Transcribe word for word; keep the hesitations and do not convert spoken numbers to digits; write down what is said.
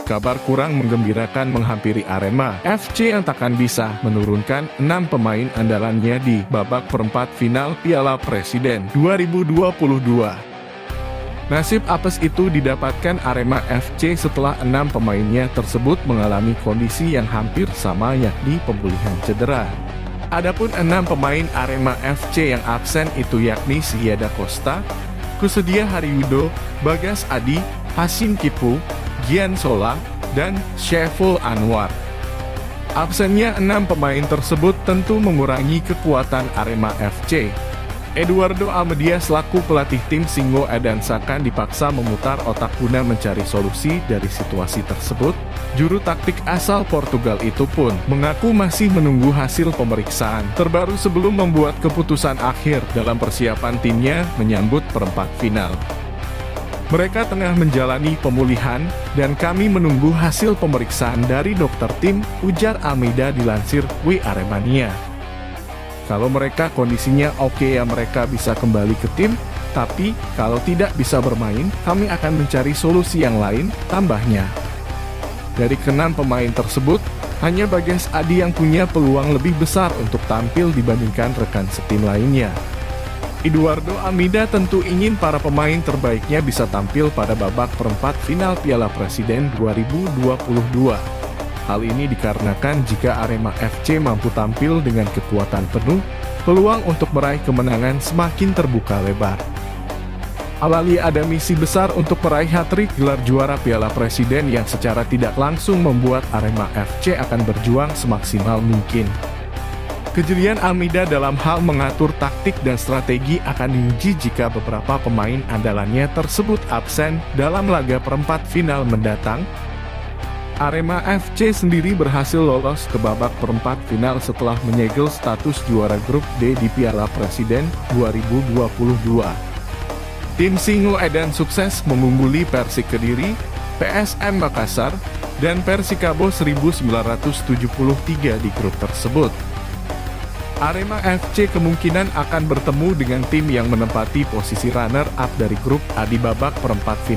kabar kurang menggembirakan menghampiri Arema F C yang takkan bisa menurunkan enam pemain andalannya di babak perempat final Piala Presiden dua ribu dua puluh dua. Nasib apes itu didapatkan Arema F C setelah enam pemainnya tersebut mengalami kondisi yang hampir sama, yakni pemulihan cedera. Adapun enam pemain Arema F C yang absen itu yakni Syeda Costa, Kussedia Haryudo, Bagas Adi, Hasim Kipu, Gian Sola, dan Syaiful Anwar. Absennya enam pemain tersebut tentu mengurangi kekuatan Arema F C. Eduardo Almeida selaku pelatih tim Singo Edan Sakan dipaksa memutar otak guna mencari solusi dari situasi tersebut. Juru taktik asal Portugal itu pun mengaku masih menunggu hasil pemeriksaan terbaru sebelum membuat keputusan akhir dalam persiapan timnya menyambut perempat final. Mereka tengah menjalani pemulihan, dan kami menunggu hasil pemeriksaan dari dokter tim, ujar Almeida dilansir W Aremania. Kalau mereka kondisinya oke ya mereka bisa kembali ke tim, tapi kalau tidak bisa bermain, kami akan mencari solusi yang lain, tambahnya. Dari keenam pemain tersebut, hanya Bagas Adi yang punya peluang lebih besar untuk tampil dibandingkan rekan setim lainnya. Eduardo Almeida tentu ingin para pemain terbaiknya bisa tampil pada babak perempat final Piala Presiden dua ribu dua puluh dua. Hal ini dikarenakan jika Arema F C mampu tampil dengan kekuatan penuh, peluang untuk meraih kemenangan semakin terbuka lebar. Awali ada misi besar untuk meraih hat-trick gelar juara Piala Presiden yang secara tidak langsung membuat Arema F C akan berjuang semaksimal mungkin. Kejelian Almeida dalam hal mengatur taktik dan strategi akan diuji jika beberapa pemain andalannya tersebut absen dalam laga perempat final mendatang. Arema F C sendiri berhasil lolos ke babak perempat final setelah menyegel status juara grup D di Piala Presiden dua ribu dua puluh dua. Tim Singo Edan sukses mengungguli Persik Kediri, P S M Makassar, dan Persikabo seribu sembilan ratus tujuh puluh tiga di grup tersebut. Arema F C kemungkinan akan bertemu dengan tim yang menempati posisi runner-up dari grup A di babak perempat final.